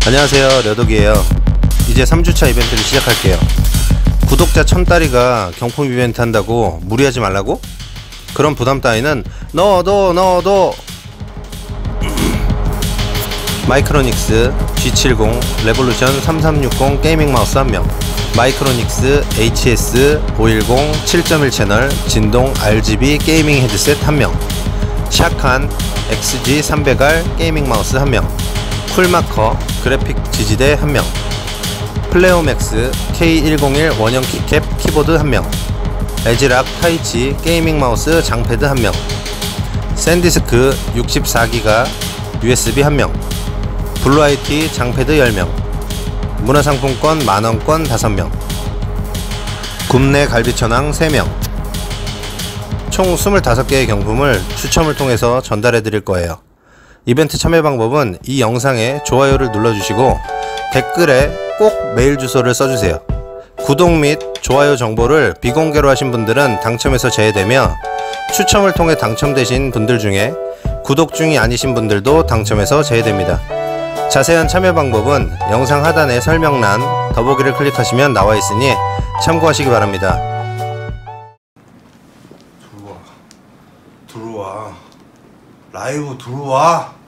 안녕하세요, 려독이에요. 이제 3주차 이벤트를 시작할게요. 구독자 1000다리가 경품 이벤트 한다고 무리하지 말라고? 그런 부담 따위는 넣어도 마이크로닉스 G70 레볼루션 3360 게이밍 마우스 1명, 마이크로닉스 HS510 7.1 채널 진동 RGB 게이밍 헤드셋 1명, 샤칸 XG300R 게이밍 마우스 1명, 쿨마커 그래픽 지지대 1명, 플레오맥스 K101 원형 키캡 키보드 1명, 에즈락 타이치 게이밍 마우스 장패드 1명, 샌디스크 64기가 USB 1명, 블루아이티 장패드 10명, 문화상품권 만원권 5명, 굽네 갈비천왕 3명. 총 25개의 경품을 추첨을 통해서 전달해 드릴 거예요. 이벤트 참여 방법은 이 영상에 좋아요를 눌러주시고 댓글에 꼭 메일 주소를 써주세요. 구독 및 좋아요 정보를 비공개로 하신 분들은 당첨에서 제외되며, 추첨을 통해 당첨되신 분들 중에 구독 중이 아니신 분들도 당첨에서 제외됩니다. 자세한 참여 방법은 영상 하단의 설명란 더보기를 클릭하시면 나와 있으니 참고하시기 바랍니다. 들어와 라이브 들어와.